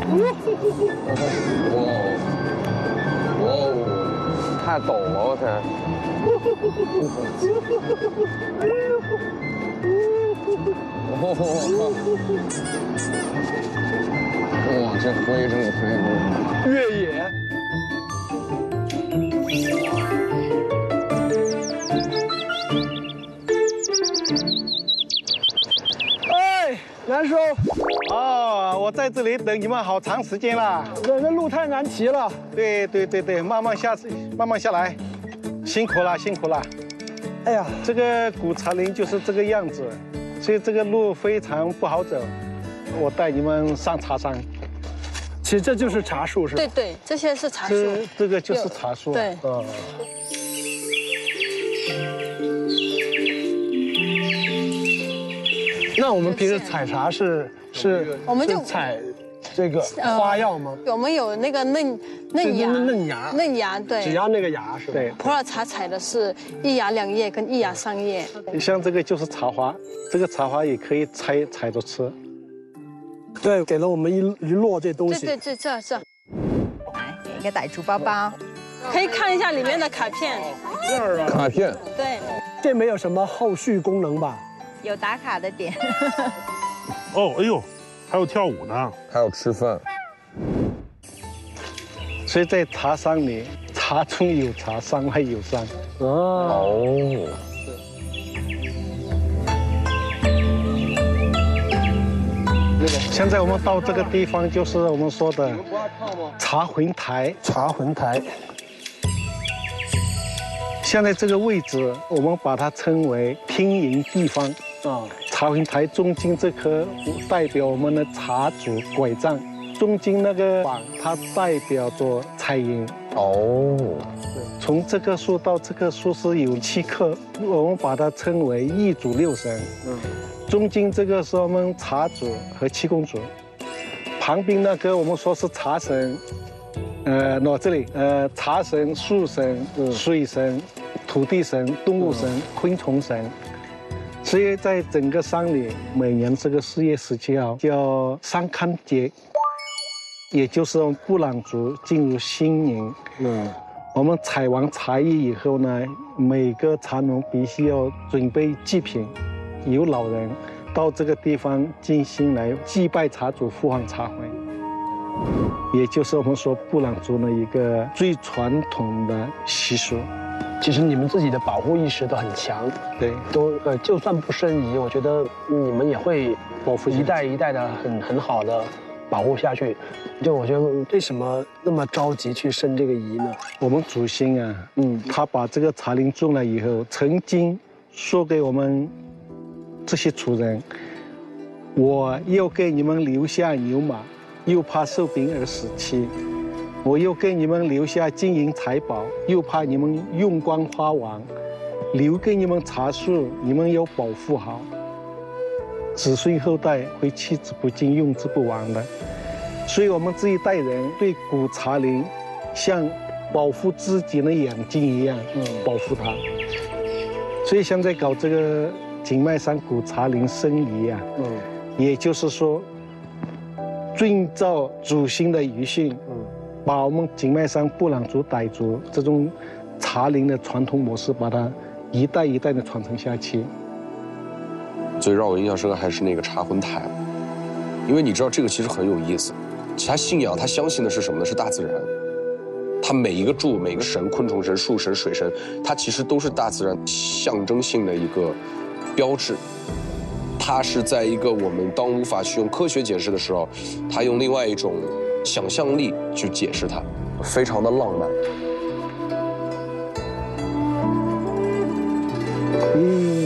太陡了，我天！哇，这灰真的飞越野。哎，南叔。 哦，我在这里等你们好长时间了。 这路太难骑了。 对，慢慢下来，辛苦了。 哎呀， 这个古茶林就是这个样子，所以这个路非常不好走。我带你们上茶山。 其实这就是茶树是吧？ 对，这些是茶树。 这个就是茶树。 对。 那我们平时采茶是我们就采这个花药吗？ 我们有那个嫩芽，对， 只要那个芽是吧？ 对。 普洱茶采的是一芽两叶跟一芽三叶。 像这个就是茶花，这个茶花也可以采着吃。 对，给了我们一摞这东西。 对，这。 来，给一个傣族包包， 可以看一下里面的卡片。 这儿啊。 卡片。 对。 这没有什么后续功能吧？ 有打卡的点。 哦，哎呦，还有跳舞呢， 还有吃饭。 所以在茶山里，茶中有茶，山外有山。 哦。 现在我们到这个地方，就是我们说的茶魂台。 茶魂台。 现在这个位置，我们把它称为听营地方。茶魂台中间这棵代表我们的茶主拐杖，中间那个榜它代表着彩云。 哦。 从这棵树到这棵树是有7棵，我们把它称为一主六神。中间这个是我们茶主和七公主，旁边那个我们说是茶神，这里茶神、树神、水神、土地神、动物神、昆虫神。所以在整个山里，每年这个4月17号叫山康节，也就是我们布朗族进入新年。我们采完茶叶以后呢，每个茶农必须要准备祭品。有老人到这个地方进行来祭拜茶主，呼唤茶魂，也就是我们说布朗族的一个最传统的习俗。 其实你们自己的保护意识都很强， 对， 都就算不申遗，我觉得你们也会保护一代一代的很好的保护下去。就我觉得为什么那么着急去申这个遗呢？ 我们祖先啊，他把这个茶林种了以后，曾经说给我们这些族人，我要给你们留下牛马，又怕受病而死期；我又给你们留下金银财宝，又怕你们用光花完；留给你们茶树，你们要保护好，子孙后代会弃之不尽，用之不完的。所以我们这一代人对古茶林，像保护自己的眼睛一样，保护它。所以现在搞这个景迈山古茶林申遗啊，也就是说，遵照祖先的遗训，把我们景迈山布朗族、傣族这种茶林的传统模式，把它一代一代的传承下去。 最让我印象深刻还是那个茶魂台，因为你知道这个其实很有意思，他信仰他相信的是什么呢？是大自然。它每一个柱、每个神，昆虫神、树神、水神，它其实都是大自然象征性的一个标志。它是在一个我们当无法去用科学解释的时候，它用另外一种想象力去解释它，非常的浪漫。